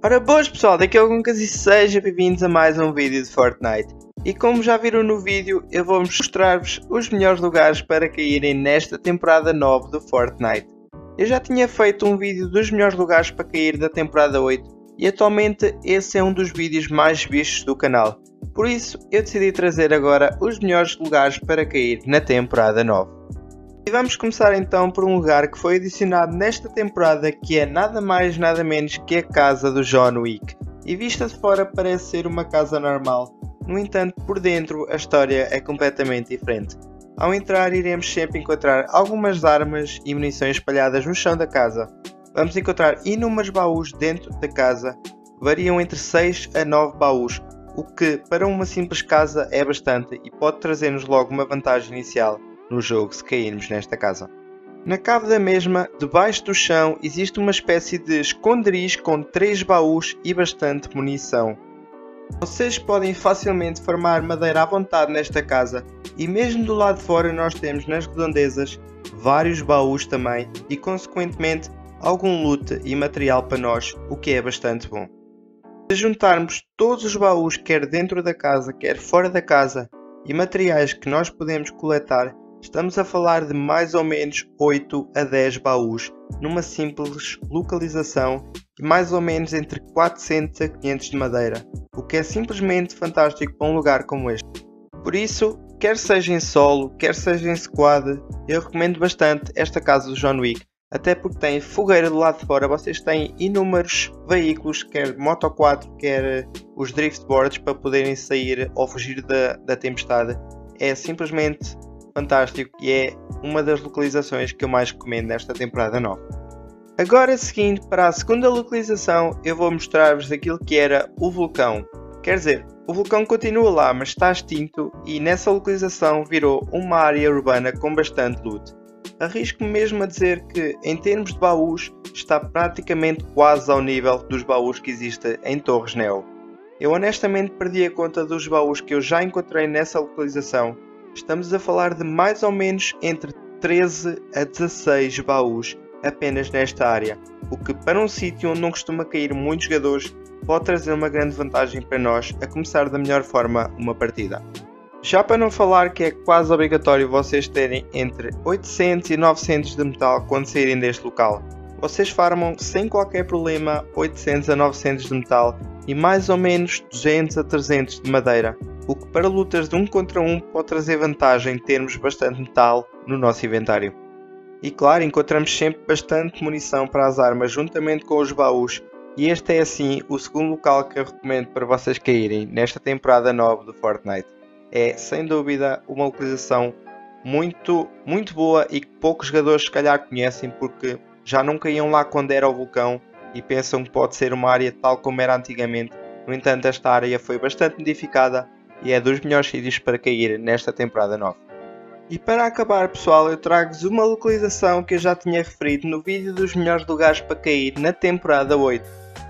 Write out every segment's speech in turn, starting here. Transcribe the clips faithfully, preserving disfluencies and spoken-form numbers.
Ora boas pessoal, daqui é o Guncas e sejam bem-vindos a mais um vídeo de Fortnite. E como já viram no vídeo, eu vou mostrar-vos os melhores lugares para caírem nesta temporada nove do Fortnite. Eu já tinha feito um vídeo dos melhores lugares para cair da temporada oito e atualmente esse é um dos vídeos mais vistos do canal. Por isso eu decidi trazer agora os melhores lugares para cair na temporada nove. E vamos começar então por um lugar que foi adicionado nesta temporada, que é nada mais nada menos que a casa do John Wick. E vista de fora parece ser uma casa normal, no entanto por dentro a história é completamente diferente. Ao entrar iremos sempre encontrar algumas armas e munições espalhadas no chão da casa. Vamos encontrar inúmeros baús dentro da casa, variam entre seis a nove baús, o que para uma simples casa é bastante e pode trazer-nos logo uma vantagem inicial no jogo se cairmos nesta casa. Na cave da mesma, debaixo do chão, existe uma espécie de esconderijo com três baús e bastante munição. Vocês podem facilmente farmar madeira à vontade nesta casa e mesmo do lado de fora nós temos nas redondezas vários baús também e consequentemente algum loot e material para nós, o que é bastante bom. Se juntarmos todos os baús quer dentro da casa quer fora da casa e materiais que nós podemos coletar, estamos a falar de mais ou menos oito a dez baús numa simples localização e mais ou menos entre quatrocentos a quinhentos de madeira, o que é simplesmente fantástico para um lugar como este. Por isso, quer seja em solo, quer seja em squad, eu recomendo bastante esta casa do John Wick, até porque tem fogueira do lado de fora, vocês têm inúmeros veículos, quer Moto quatro, quer os driftboards para poderem sair ou fugir da, da tempestade. É simplesmente fantástico e é uma das localizações que eu mais recomendo nesta temporada nove. Agora seguindo para a segunda localização, eu vou mostrar-vos aquilo que era o vulcão. Quer dizer, o vulcão continua lá, mas está extinto e nessa localização virou uma área urbana com bastante loot. Arrisco-me mesmo a dizer que em termos de baús está praticamente quase ao nível dos baús que existem em Torres Neo. Eu honestamente perdi a conta dos baús que eu já encontrei nessa localização. Estamos a falar de mais ou menos entre treze a dezasseis baús apenas nesta área, o que para um sítio onde não costuma cair muitos jogadores pode trazer uma grande vantagem para nós a começar da melhor forma uma partida. Já para não falar que é quase obrigatório vocês terem entre oitocentos e novecentos de metal quando saírem deste local. Vocês farmam sem qualquer problema oitocentos a novecentos de metal e mais ou menos duzentos a trezentos de madeira, o que para lutas de um contra um pode trazer vantagem termos bastante metal no nosso inventário. E claro, encontramos sempre bastante munição para as armas juntamente com os baús e este é assim o segundo local que eu recomendo para vocês caírem nesta temporada nove do Fortnite. É sem dúvida uma localização muito, muito boa e que poucos jogadores se calhar conhecem porque já não caíam lá quando era o vulcão e pensam que pode ser uma área tal como era antigamente. No entanto, esta área foi bastante modificada e é dos melhores sítios para cair nesta temporada nove. E para acabar pessoal, eu trago-vos uma localização que eu já tinha referido no vídeo dos melhores lugares para cair na temporada oito.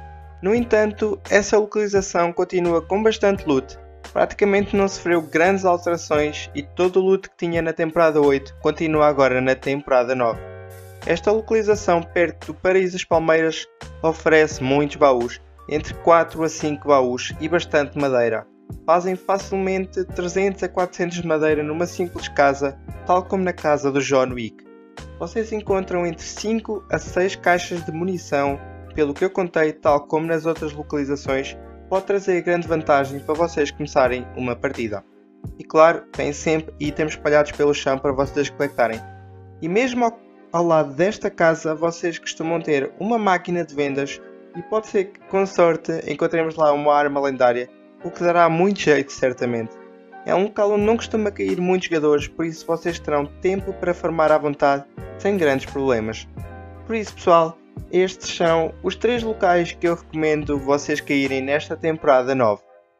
No entanto, essa localização continua com bastante loot. Praticamente não sofreu grandes alterações e todo o loot que tinha na temporada oito continua agora na temporada nove. Esta localização perto do Paraíso das Palmeiras oferece muitos baús, entre quatro a cinco baús e bastante madeira. Fazem facilmente trezentos a quatrocentos de madeira numa simples casa, tal como na casa do John Wick. Vocês encontram entre cinco a seis caixas de munição, pelo que eu contei, tal como nas outras localizações, pode trazer grande vantagem para vocês começarem uma partida. E claro, tem sempre itens espalhados pelo chão para vocês coletarem. E mesmo ao, ao lado desta casa, vocês costumam ter uma máquina de vendas e pode ser que com sorte encontremos lá uma arma lendária, o que dará muito jeito certamente. É um local onde não costuma cair muitos jogadores, por isso vocês terão tempo para farmar à vontade, sem grandes problemas. Por isso pessoal, estes são os três locais que eu recomendo vocês caírem nesta temporada nove.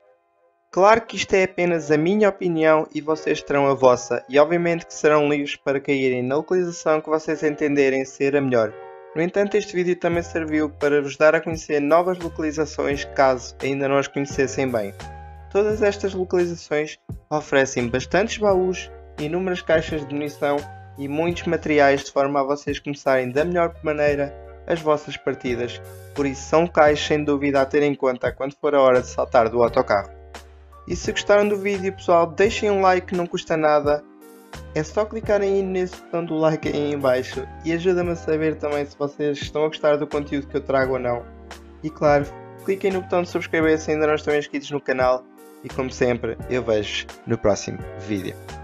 Claro que isto é apenas a minha opinião e vocês terão a vossa, e obviamente que serão livres para caírem na localização que vocês entenderem ser a melhor. No entanto, este vídeo também serviu para vos dar a conhecer novas localizações caso ainda não as conhecessem bem. Todas estas localizações oferecem bastantes baús, inúmeras caixas de munição e muitos materiais de forma a vocês começarem da melhor maneira as vossas partidas, por isso são locais sem dúvida a ter em conta quando for a hora de saltar do autocarro. E se gostaram do vídeo, pessoal, deixem um like, não custa nada. É só clicarem aí nesse botão do like aí em baixo e ajuda-me a saber também se vocês estão a gostar do conteúdo que eu trago ou não. E claro, cliquem no botão de subscrever se ainda não estão inscritos no canal e como sempre, eu vejo no próximo vídeo.